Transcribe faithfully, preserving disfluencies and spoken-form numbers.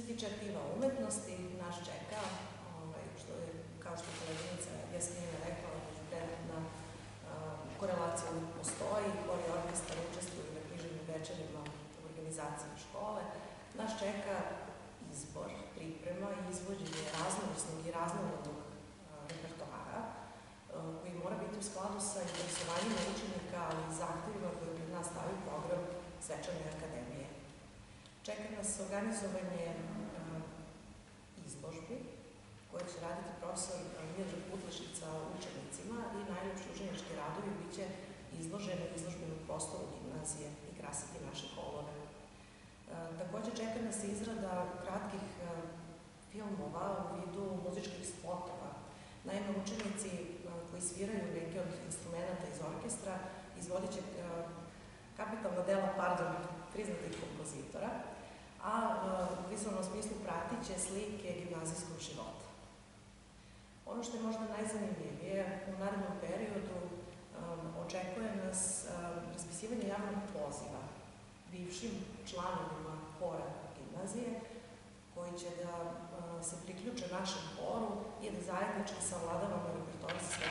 se tiče aktiva umetnosti, nas čeka, što je, kao što je koleginica Jasmina rekla, međupremetna korelacija uvijek postoji, hor i orkestar učestvuju na književnim večerima u organizaciji škole. Nas čeka izbor, priprema i izvođenje raznovrsnog i raznorodnog repertoara, koji mora biti u skladu sa interesovanjima učenika, ali i zahtevima koje pred nas stavio program Svečane akademije. Čeka nas organizovanje izložbi koje će raditi profesor Miodrag Putlešić sa učenicima i najljepši učenički radovi bit će izloženi u izložbenom prostoru gimnazije i krasiti naše holove. Takođe čeka nas izrada kratkih filmova u vidu muzičkih spotova. Naime, učenici koji sviraju neke od instrumenta iz orkestra izvodit će kapitalna dela, pardon, priznatih kompozitora, a u vizualnom smislu pratit će slike gimnazijskog života. Ono što je možda najzanimljivije, u narednom periodu očekuje nas raspisivanje javnog poziva bivšim članovima hora gimnazije, koji će da se priključe našem horu i da zajednički savladavamo repertoar sa